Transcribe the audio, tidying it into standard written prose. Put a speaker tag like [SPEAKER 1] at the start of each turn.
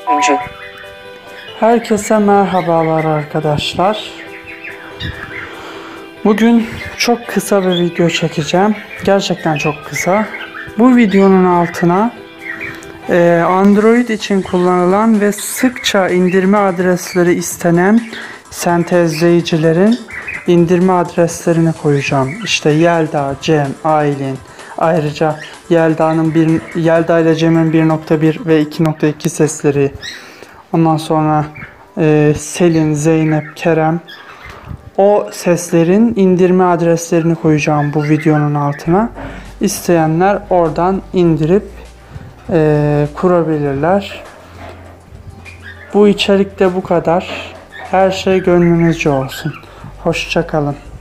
[SPEAKER 1] Herkese merhabalar arkadaşlar. Bugün çok kısa bir video çekeceğim. Gerçekten çok kısa. Bu videonun altına Android için kullanılan ve sıkça indirme adresleri istenen sentezleyicilerin indirme adreslerini koyacağım. İşte Yelda, Cem, Aylin. Ayrıca Yelda ile Cem'in 1.1 ve 2.2 sesleri. Ondan sonra Selin, Zeynep, Kerem. O seslerin indirme adreslerini koyacağım bu videonun altına. İsteyenler oradan indirip kurabilirler. Bu içerikte bu kadar. Her şey gönlünüzce olsun. Hoşça kalın.